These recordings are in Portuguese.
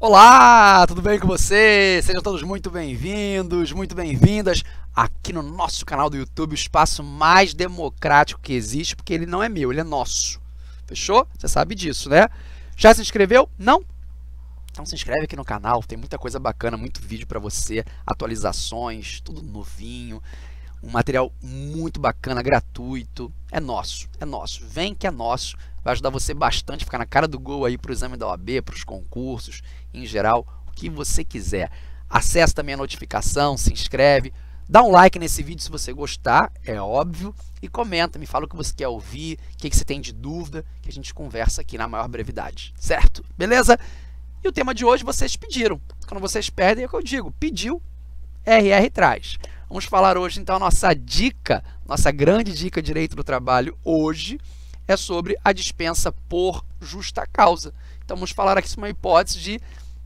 Olá, tudo bem com vocês? Sejam todos muito bem-vindos, muito bem-vindas aqui no nosso canal do YouTube, o espaço mais democrático que existe, porque ele não é meu, ele é nosso. Fechou? Você sabe disso, né? Já se inscreveu? Não? Então se inscreve aqui no canal, tem muita coisa bacana, muito vídeo para você, atualizações, tudo novinho, um material muito bacana, gratuito. É nosso, é nosso. Vem que é nosso. Vai ajudar você bastante a ficar na cara do gol aí para o exame da OAB, para os concursos, em geral, o que você quiser. Acesse também a notificação, se inscreve, dá um like nesse vídeo se você gostar, é óbvio, e comenta, me fala o que você quer ouvir, o que você tem de dúvida, que a gente conversa aqui na maior brevidade, certo? Beleza? E o tema de hoje vocês pediram. Quando vocês pedem, é o que eu digo, pediu, RR traz. Vamos falar hoje, então, a nossa dica, nossa grande dica de direito do trabalho hoje, é sobre a dispensa por justa causa. Então, vamos falar aqui sobre uma hipótese de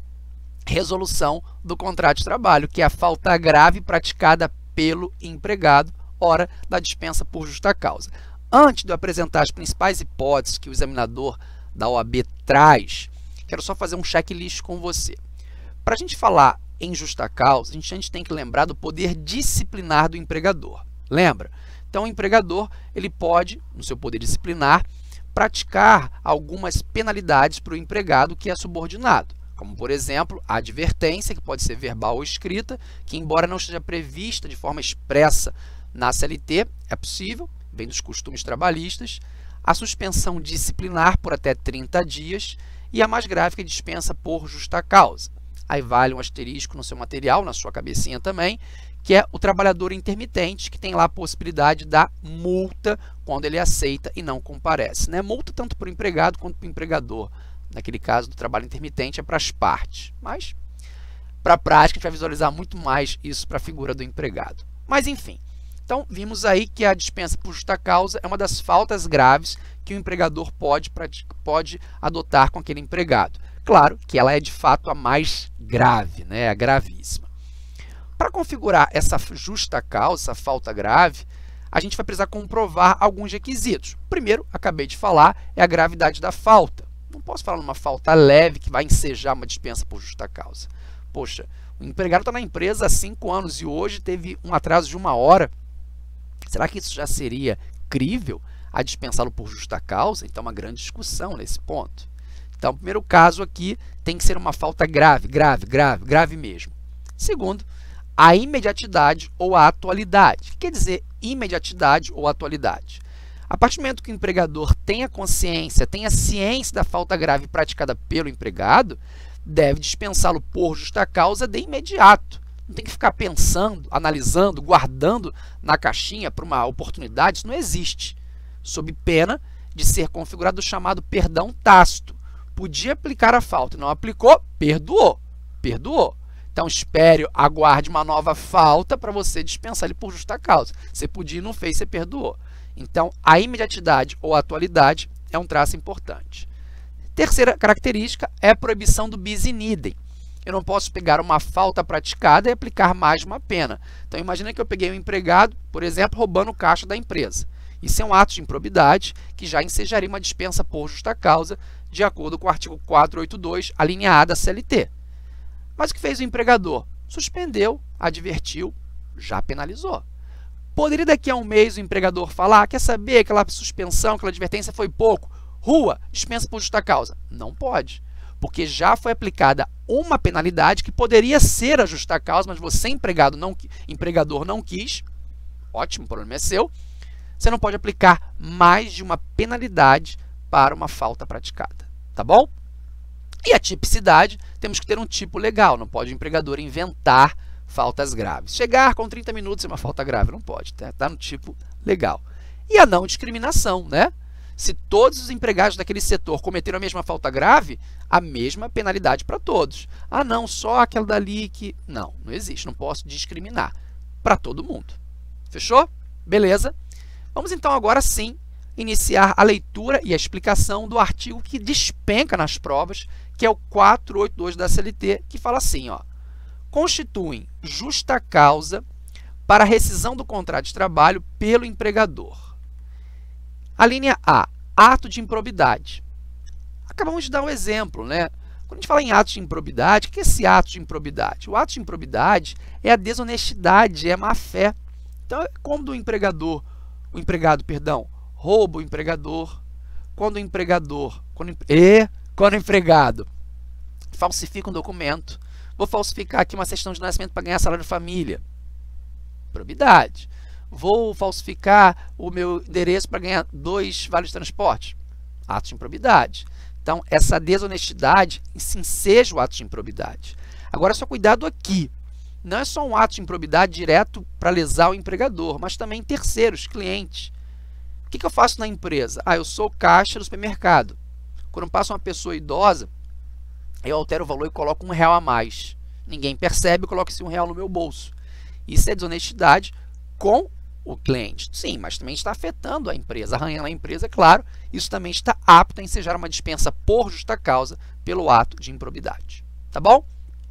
resolução do contrato de trabalho, que é a falta grave praticada pelo empregado, hora da dispensa por justa causa. Antes de eu apresentar as principais hipóteses que o examinador da OAB traz, quero só fazer um checklist com você. Para a gente falar em justa causa, a gente tem que lembrar do poder disciplinar do empregador. Lembra? Então, o empregador ele pode, no seu poder disciplinar, praticar algumas penalidades para o empregado que é subordinado, como, por exemplo, a advertência, que pode ser verbal ou escrita, que, embora não esteja prevista de forma expressa na CLT, é possível, vem dos costumes trabalhistas, a suspensão disciplinar por até 30 dias e a mais grave, que é a dispensa por justa causa. Aí vale um asterisco no seu material, na sua cabecinha também, que é o trabalhador intermitente, que tem lá a possibilidade da multa quando ele aceita e não comparece, né? Multa tanto para o empregado quanto para o empregador. Naquele caso do trabalho intermitente é para as partes, mas para a prática a gente vai visualizar muito mais isso para a figura do empregado. Mas enfim, então vimos aí que a dispensa por justa causa é uma das faltas graves que o empregador pode adotar com aquele empregado. Claro que ela é de fato a mais grave, né? A gravíssima. Para configurar essa justa causa, essa falta grave, a gente vai precisar comprovar alguns requisitos. O primeiro, acabei de falar, é a gravidade da falta. Não posso falar numa falta leve que vai ensejar uma dispensa por justa causa. Poxa, o empregado está na empresa há 5 anos e hoje teve um atraso de 1 hora. Será que isso já seria crível a dispensá-lo por justa causa? Então, uma grande discussão nesse ponto. Então, o primeiro caso aqui tem que ser uma falta grave, grave mesmo. Segundo, a imediatidade ou a atualidade. O que quer dizer imediatidade ou atualidade? A partir do momento que o empregador tenha consciência, tenha ciência da falta grave praticada pelo empregado, deve dispensá-lo por justa causa de imediato. Não tem que ficar pensando, analisando, guardando na caixinha para uma oportunidade. Isso não existe. Sob pena de ser configurado o chamado perdão tácito. Podia aplicar a falta e não aplicou, perdoou. Perdoou. Então, espere, aguarde uma nova falta para você dispensar ele por justa causa. Você podia e não fez, você perdoou. Então, a imediatidade ou a atualidade é um traço importante. Terceira característica é a proibição do bis in idem. Eu não posso pegar uma falta praticada e aplicar mais de uma pena. Então, imagina que eu peguei um empregado, por exemplo, roubando o caixa da empresa. Isso é um ato de improbidade que já ensejaria uma dispensa por justa causa, de acordo com o artigo 482, a linha A da CLT. Mas o que fez o empregador? Suspendeu, advertiu, já penalizou. Poderia daqui a um mês o empregador falar, quer saber, aquela suspensão, aquela advertência foi pouco, rua, dispensa por justa causa? Não pode, porque já foi aplicada uma penalidade que poderia ser a justa causa, mas você, empregador, não quis, ótimo, o problema é seu, você não pode aplicar mais de uma penalidade para uma falta praticada, tá bom? E a tipicidade, temos que ter um tipo legal, não pode o empregador inventar faltas graves. Chegar com 30 minutos é uma falta grave, não pode, tá no tipo legal. E a não discriminação, né? Se todos os empregados daquele setor cometeram a mesma falta grave, a mesma penalidade para todos. Ah, não, só aquela dali que... Não, não existe, não posso discriminar para todo mundo. Fechou? Beleza? Vamos então agora sim iniciar a leitura e a explicação do artigo que despenca nas provas, que é o 482 da CLT, que fala assim, ó, constituem justa causa para a rescisão do contrato de trabalho pelo empregador. A linha A, ato de improbidade. Acabamos de dar um exemplo, né? Quando a gente fala em atos de improbidade, o que é esse ato de improbidade? O ato de improbidade é a desonestidade, é a má-fé. Então, é quando o empregado, rouba o empregador, quando o empregado falsifica um documento, vou falsificar aqui uma certidão de nascimento para ganhar salário de família, improbidade. Vou falsificar o meu endereço para ganhar 2 vales de transporte, ato de improbidade. Então, essa desonestidade se enseja o ato de improbidade. Agora, só cuidado aqui. Não é só um ato de improbidade direto para lesar o empregador, mas também terceiros, clientes. O que eu faço na empresa? Eu sou caixa do supermercado. Quando passa uma pessoa idosa, eu altero o valor e coloco R$1 a mais. Ninguém percebe, eu coloco esse R$1 no meu bolso. Isso é desonestidade com o cliente. Sim, mas também está afetando a empresa, arranhando a empresa, é claro. Isso também está apto a ensejar uma dispensa por justa causa pelo ato de improbidade. Tá bom?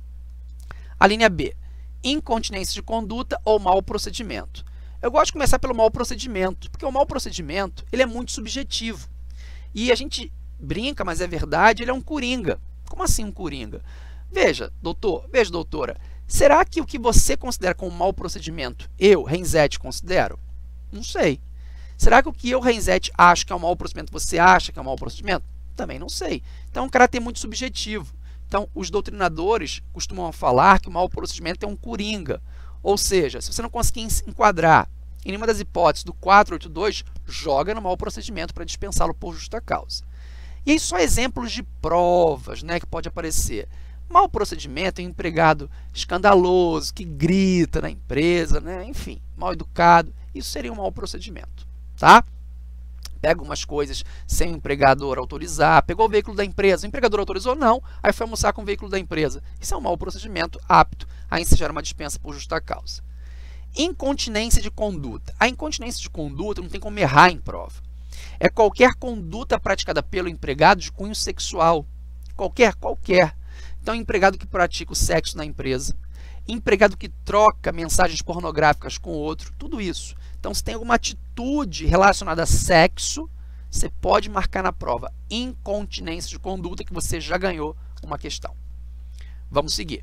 A linha B. Incontinência de conduta ou mau procedimento. Eu gosto de começar pelo mau procedimento, porque o mau procedimento ele é muito subjetivo. E a gente brinca, mas é verdade, ele é um coringa. Como assim um coringa? Veja, doutor, veja, doutora, será que o que você considera como mau procedimento, eu, Renzetti, considero? Não sei. Será que o que eu, Renzetti, acho que é um mau procedimento, você acha que é um mau procedimento? Também não sei. Então, é um caráter muito subjetivo. Então, os doutrinadores costumam falar que o mau procedimento é um coringa. Ou seja, se você não conseguir enquadrar em nenhuma das hipóteses do 482, joga no mau procedimento para dispensá-lo por justa causa. E aí só exemplos de provas, né, que pode aparecer. Mau procedimento é um empregado escandaloso, que grita na empresa, né, enfim, mal educado. Isso seria um mau procedimento. Tá? Pega umas coisas sem o empregador autorizar, pegou o veículo da empresa, o empregador autorizou? Não, aí foi almoçar com o veículo da empresa. Isso é um mau procedimento apto a ensejar uma dispensa por justa causa. Incontinência de conduta. A incontinência de conduta não tem como errar em prova. É qualquer conduta praticada pelo empregado de cunho sexual. Qualquer. Então, empregado que pratica o sexo na empresa, empregado que troca mensagens pornográficas com o outro, tudo isso. Então, se tem alguma atitude relacionada a sexo, você pode marcar na prova incontinência de conduta, que você já ganhou uma questão. Vamos seguir.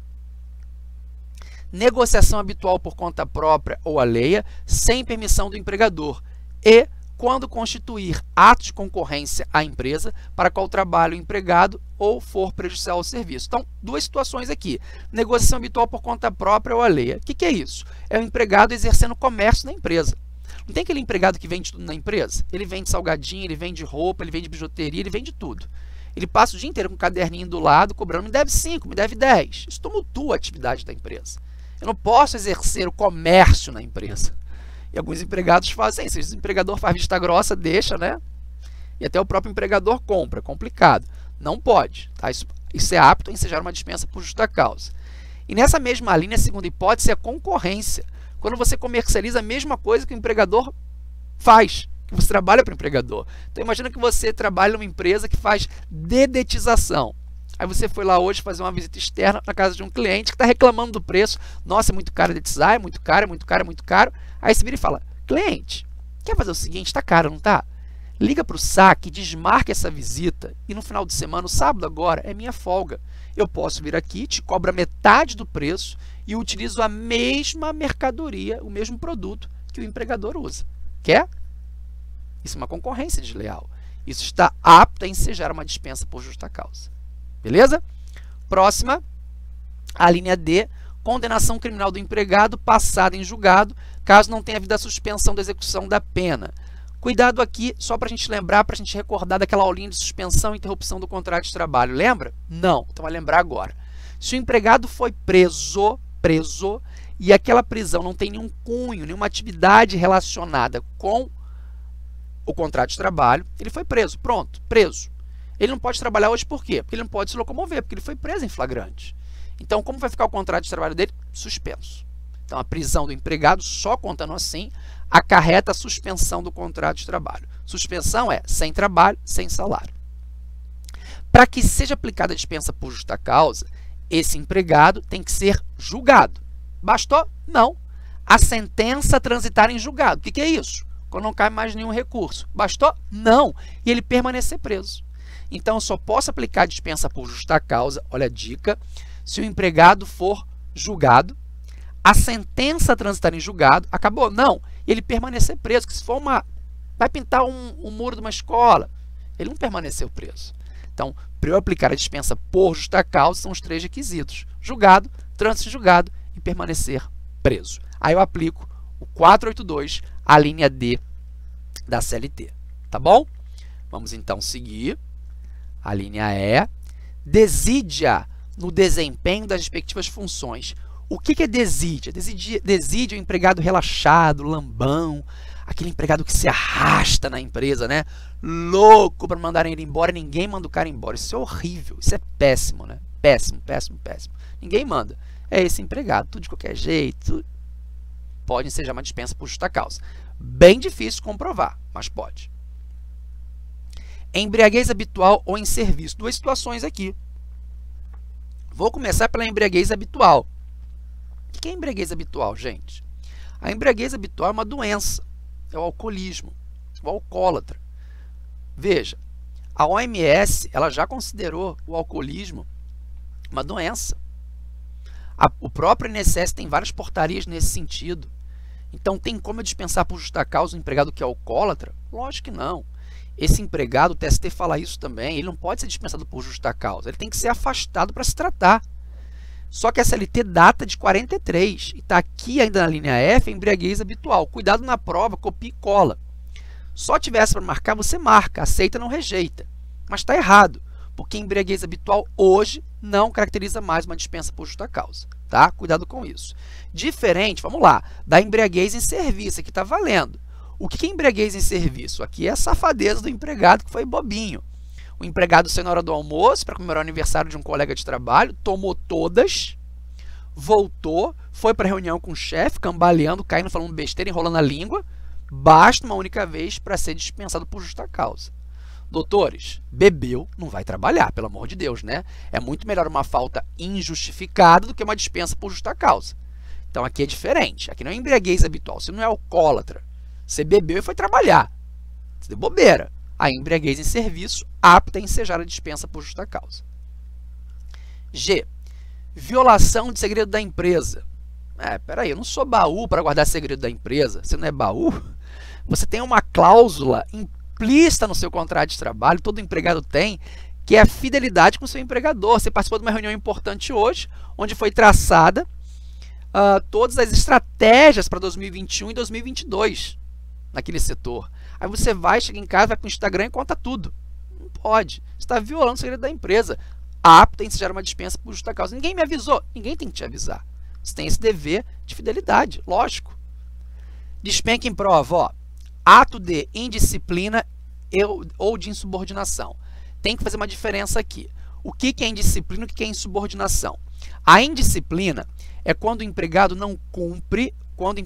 Negociação habitual por conta própria ou alheia, sem permissão do empregador. E quando constituir ato de concorrência à empresa para qual trabalha o empregado ou for prejudicial ao serviço. Então, duas situações aqui. Negociação habitual por conta própria ou alheia. O que é isso? É o empregado exercendo comércio na empresa. Não tem aquele empregado que vende tudo na empresa? Ele vende salgadinho, ele vende roupa, ele vende bijuteria, ele vende tudo. Ele passa o dia inteiro com um caderninho do lado, cobrando, me deve 5, me deve 10. Isso tumultua a atividade da empresa. Eu não posso exercer o comércio na empresa. E alguns empregados fazem isso. O empregador faz vista grossa, deixa, né? E até o próprio empregador compra. É complicado. Não pode. Tá? Isso é apto a ensejar uma dispensa por justa causa. E nessa mesma linha, a segunda hipótese é a concorrência. Quando você comercializa a mesma coisa que o empregador faz, que você trabalha para o empregador. Então, imagina que você trabalha numa empresa que faz dedetização. Aí você foi lá hoje fazer uma visita externa na casa de um cliente que está reclamando do preço. Nossa, é muito caro dedetizar, é muito caro, é muito caro, é muito caro. Aí você vira e fala, cliente, quer fazer o seguinte, está caro, não está? Liga para o saque, desmarca essa visita e no final de semana, o sábado agora, é minha folga. Eu posso vir aqui, te cobro a metade do preço e utilizo a mesma mercadoria, o mesmo produto que o empregador usa. Quer? Isso é uma concorrência desleal. Isso está apto a ensejar uma dispensa por justa causa. Beleza? Próxima, a linha D, condenação criminal do empregado passada em julgado, caso não tenha havido a suspensão da execução da pena. Cuidado aqui, só para a gente lembrar, para a gente recordar daquela aulinha de suspensão e interrupção do contrato de trabalho. Lembra? Não. Então vai lembrar agora. Se o empregado foi preso, e aquela prisão não tem nenhum cunho, nenhuma atividade relacionada com o contrato de trabalho, ele foi preso. Pronto, preso. Ele não pode trabalhar hoje por quê? Porque ele não pode se locomover, porque ele foi preso em flagrante. Então, como vai ficar o contrato de trabalho dele? Suspenso. Então, a prisão do empregado, só contando assim, acarreta a suspensão do contrato de trabalho. Suspensão é sem trabalho, sem salário. Para que seja aplicada a dispensa por justa causa, esse empregado tem que ser julgado. Bastou? Não. A sentença transitar em julgado. O que é isso? Quando não cai mais nenhum recurso. Bastou? Não. E ele permanecer preso. Então, eu só posso aplicar a dispensa por justa causa, olha a dica, se o empregado for julgado, a sentença transitar em julgado, acabou? Não, ele permanecer preso, que se for vai pintar um muro de uma escola, ele não permaneceu preso. Então, para eu aplicar a dispensa por justa causa, são os 3 requisitos: julgado, trânsito em julgado e permanecer preso. Aí eu aplico o 482, a linha D da CLT, tá bom? Vamos então seguir. A linha E, desídia no desempenho das respectivas funções. O que é desídia? Desídia é o empregado relaxado, lambão, aquele empregado que se arrasta na empresa, né? Louco para mandarem ele embora, ninguém manda o cara embora. Isso é horrível, isso é péssimo, né? Péssimo, péssimo, péssimo. Ninguém manda. É esse empregado, tudo de qualquer jeito. Pode ensejar uma dispensa por justa causa. Bem difícil comprovar, mas pode. Embriaguez habitual ou em serviço. 2 situações aqui. Vou começar pela embriaguez habitual. O que é embriaguez habitual, gente? A embriaguez habitual é uma doença. É o alcoolismo, o alcoólatra. Veja, a OMS ela já considerou o alcoolismo uma doença. O próprio INSS tem várias portarias nesse sentido. Então, tem como eu dispensar por justa causa um empregado que é alcoólatra? Lógico que não. Esse empregado, o TST fala isso também, ele não pode ser dispensado por justa causa, ele tem que ser afastado para se tratar. Só que a CLT data de 43 e está aqui ainda na linha F, embriaguez habitual. Cuidado na prova, copia e cola. Só tivesse para marcar, você marca, aceita, não rejeita. Mas está errado, porque embriaguez habitual hoje não caracteriza mais uma dispensa por justa causa. Tá? Cuidado com isso. Diferente, vamos lá, da embriaguez em serviço, aqui está valendo. O que é embriaguez em serviço? Aqui é a safadeza do empregado que foi bobinho. O empregado saiu na hora do almoço para comemorar o aniversário de um colega de trabalho, tomou todas, voltou, foi para a reunião com o chefe, cambaleando, caindo, falando besteira, enrolando a língua. Basta uma única vez para ser dispensado por justa causa. Doutores, bebeu, não vai trabalhar, pelo amor de Deus, né? É muito melhor uma falta injustificada do que uma dispensa por justa causa. Então aqui é diferente. Aqui não é embriaguez habitual, você não é alcoólatra. Você bebeu e foi trabalhar. Você deu bobeira. A embriaguez em serviço, apta a ensejar a dispensa por justa causa. G. Violação de segredo da empresa. Peraí, eu não sou baú para guardar segredo da empresa. Você não é baú? Você tem uma cláusula implícita no seu contrato de trabalho, todo empregado tem, que é a fidelidade com o seu empregador. Você participou de uma reunião importante hoje, onde foi traçada todas as estratégias para 2021 e 2022 naquele setor. Aí você chega em casa, vai para o Instagram e conta tudo. Não pode. Você está violando o segredo da empresa. Apto a ensejar uma dispensa por justa causa. Ninguém me avisou. Ninguém tem que te avisar. Você tem esse dever de fidelidade, lógico. Despenca em prova, ó. Ato de indisciplina ou de insubordinação. Tem que fazer uma diferença aqui. O que é indisciplina e o que é insubordinação? A indisciplina é quando o empregado não cumpre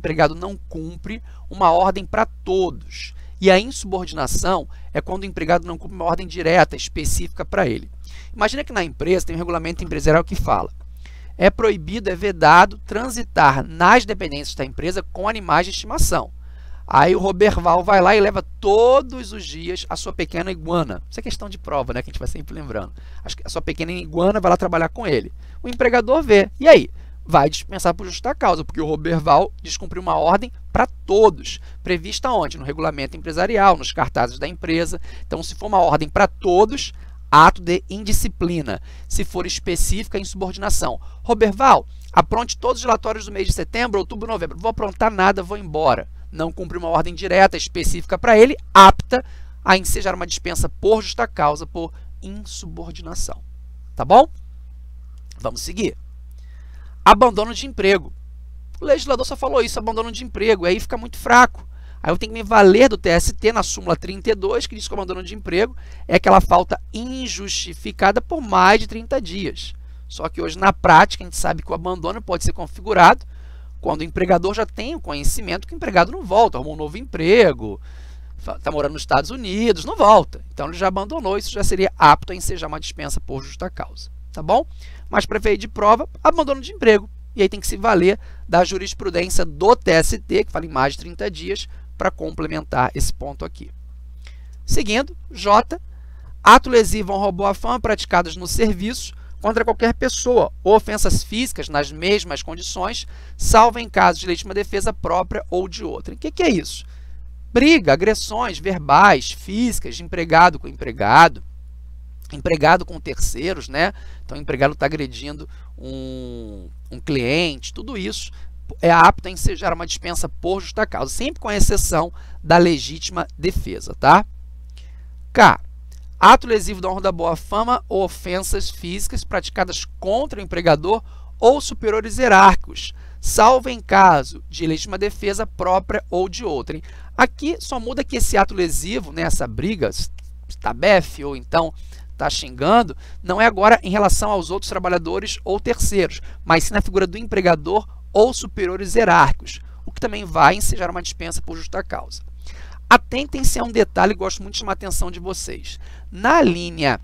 uma ordem para todos. E a insubordinação é quando o empregado não cumpre uma ordem direta, específica para ele. Imagina que na empresa tem um regulamento empresarial que fala: é proibido, é vedado transitar nas dependências da empresa com animais de estimação. Aí o Roberval vai lá e leva todos os dias a sua pequena iguana. Isso é questão de prova, né, que a gente vai sempre lembrando. A sua pequena iguana vai lá trabalhar com ele. O empregador vê. E aí? Vai dispensar por justa causa, porque o Roberval descumpriu uma ordem para todos, prevista onde? No regulamento empresarial, nos cartazes da empresa. Então, se for uma ordem para todos, ato de indisciplina. Se for específica, insubordinação. Roberval, apronte todos os relatórios do mês de setembro, outubro, novembro. Não vou aprontar nada, vou embora. Não cumprir uma ordem direta, específica para ele, apta a ensejar uma dispensa por justa causa, por insubordinação. Tá bom? Vamos seguir. Abandono de emprego. O legislador só falou isso, abandono de emprego, aí fica muito fraco. Aí eu tenho que me valer do TST na súmula 32, que diz que o abandono de emprego é aquela falta injustificada por mais de 30 dias. Só que hoje, na prática, a gente sabe que o abandono pode ser configurado quando o empregador já tem o conhecimento que o empregado não volta, arrumou um novo emprego, está morando nos Estados Unidos, não volta. Então, ele já abandonou, isso já seria apto a ensejar uma dispensa por justa causa. Tá bom? Mas para efeito de prova, abandono de emprego. E aí tem que se valer da jurisprudência do TST, que fala em mais de 30 dias, para complementar esse ponto aqui. Seguindo, J, Ato lesivo a honra ou boa fama praticados no serviço contra qualquer pessoa, ou ofensas físicas nas mesmas condições, salvo em caso de legítima defesa própria ou de outra. O que é isso? Briga, agressões verbais, físicas, de empregado com empregado, empregado com terceiros, né? Então o empregado está agredindo um cliente, tudo isso é apto a ensejar uma dispensa por justa causa, sempre com a exceção da legítima defesa, tá? K. Ato lesivo da honra da boa fama ou ofensas físicas praticadas contra o empregador ou superiores hierárquicos, salvo em caso de legítima defesa própria ou de outrem. Aqui só muda que esse ato lesivo, né, essa briga, está befe ou então está xingando, não é agora em relação aos outros trabalhadores ou terceiros, mas sim na figura do empregador ou superiores hierárquicos, o que também vai ensejar uma dispensa por justa causa. Atentem-se a um detalhe que gosto muito de chamar a atenção de vocês. Na linha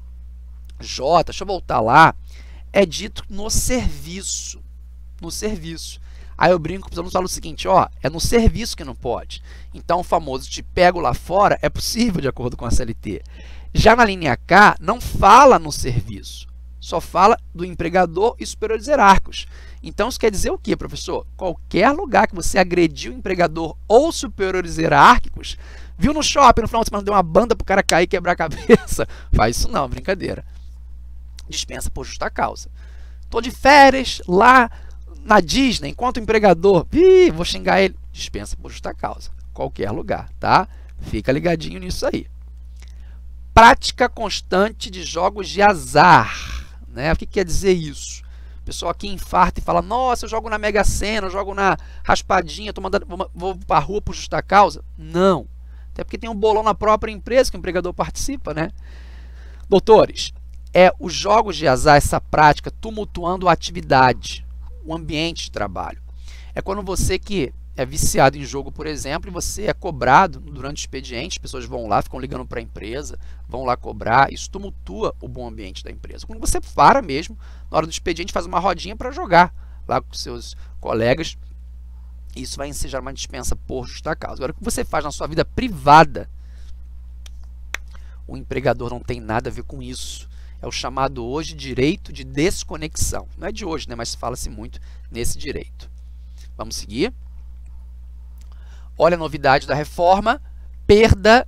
J, deixa eu voltar lá, é dito no serviço. No serviço. Aí eu brinco, precisamos falar o seguinte, ó, é no serviço que não pode. Então o famoso te pego lá fora é possível de acordo com a CLT. Já na linha K, não fala no serviço, só fala do empregador e superiores hierárquicos. Então isso quer dizer o quê, professor? Qualquer lugar que você agrediu o empregador ou superiores hierárquicos, viu no shopping, no final de semana deu uma banda para o cara cair e quebrar a cabeça, faz isso não, brincadeira. Dispensa por justa causa. Estou de férias lá na Disney, enquanto o empregador, vou xingar ele, dispensa por justa causa. Qualquer lugar, tá? Fica ligadinho nisso aí. Prática constante de jogos de azar, né? O que quer dizer isso? O pessoal aqui infarta e fala, nossa, eu jogo na Mega Sena, eu jogo na raspadinha, vou para a rua por justa causa. Não. Até porque tem um bolão na própria empresa que o empregador participa, né? Doutores, os jogos de azar, essa prática tumultuando a atividade, o ambiente de trabalho. É quando você que é viciado em jogo, por exemplo, e você é cobrado durante o expediente, as pessoas vão lá, ficam ligando para a empresa, vão lá cobrar, isso tumultua o bom ambiente da empresa. Quando você para mesmo, na hora do expediente, faz uma rodinha para jogar lá com seus colegas, isso vai ensejar uma dispensa por justa causa. Agora, o que você faz na sua vida privada, o empregador não tem nada a ver com isso. É o chamado hoje direito de desconexão. Não é de hoje, né? Mas fala-se muito nesse direito. Vamos seguir. Olha a novidade da reforma, perda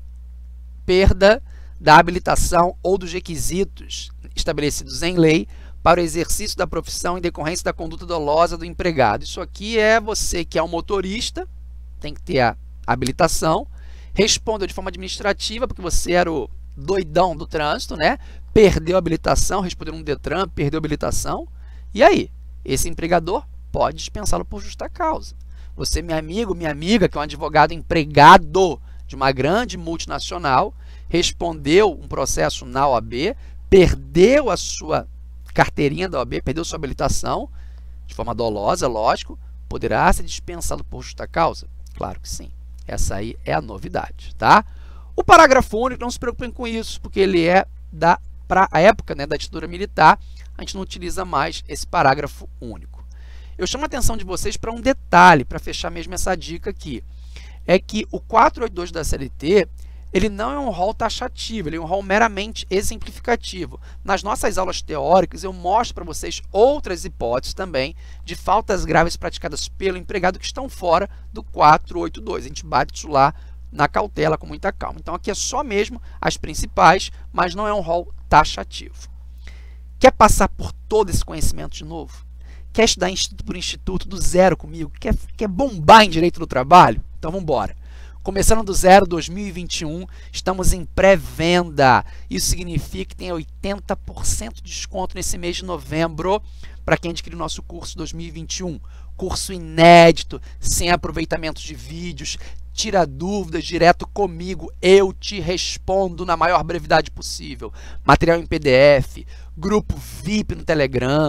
da habilitação ou dos requisitos estabelecidos em lei para o exercício da profissão em decorrência da conduta dolosa do empregado. Isso aqui é você que é um motorista, tem que ter a habilitação, respondeu de forma administrativa, porque você era o doidão do trânsito, né? Perdeu a habilitação, respondeu no Detran, perdeu a habilitação, e aí? Esse empregador pode dispensá-lo por justa causa. Você, meu amigo, minha amiga, que é um advogado empregado de uma grande multinacional, respondeu um processo na OAB, perdeu a sua carteirinha da OAB, perdeu sua habilitação, de forma dolosa, lógico, poderá ser dispensado por justa causa? Claro que sim. Essa aí é a novidade, tá? O parágrafo único, não se preocupem com isso, porque ele é para a época, né, da ditadura militar, a gente não utiliza mais esse parágrafo único. Eu chamo a atenção de vocês para um detalhe, para fechar mesmo essa dica aqui. É que o 482 da CLT, ele não é um rol taxativo, ele é um rol meramente exemplificativo. Nas nossas aulas teóricas, eu mostro para vocês outras hipóteses também de faltas graves praticadas pelo empregado que estão fora do 482. A gente bate isso lá na cautela com muita calma. Então, aqui é só mesmo as principais, mas não é um rol taxativo. Quer passar por todo esse conhecimento de novo? Quer estudar instituto por instituto, do zero comigo? Quer bombar em direito do trabalho? Então vamos embora. Começando do zero 2021, estamos em pré-venda. Isso significa que tem 80% de desconto nesse mês de novembro para quem adquirir o nosso curso 2021. Curso inédito, sem aproveitamento de vídeos, tira dúvidas direto comigo, eu te respondo na maior brevidade possível. Material em PDF, grupo VIP no Telegram,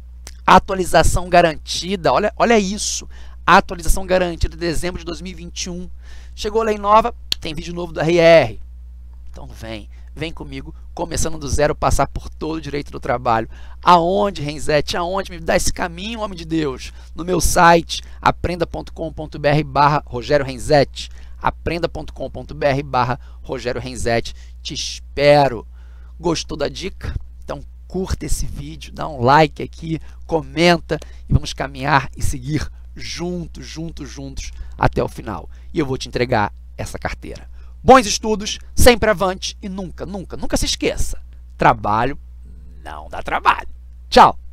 atualização garantida, olha isso, atualização garantida de dezembro de 2021. Chegou a lei nova, tem vídeo novo do RR. Então vem comigo, começando do zero, passar por todo o direito do trabalho. Aonde, Renzete? Aonde? Me dá esse caminho, homem de Deus. No meu site, aprenda.com.br/Rogério Renzete. aprenda.com.br/Rogério Renzete. Te espero. Gostou da dica? Então curta esse vídeo, dá um like aqui, comenta e vamos caminhar e seguir juntos até o final. E eu vou te entregar essa carteira. Bons estudos, sempre avante e nunca se esqueça. Trabalho não dá trabalho. Tchau!